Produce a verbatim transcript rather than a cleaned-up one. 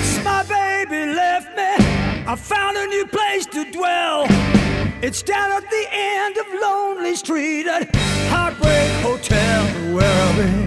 Since my baby left me, I found a new place to dwell. It's down at the end of Lonely Street at Heartbreak Hotel, where I'll be.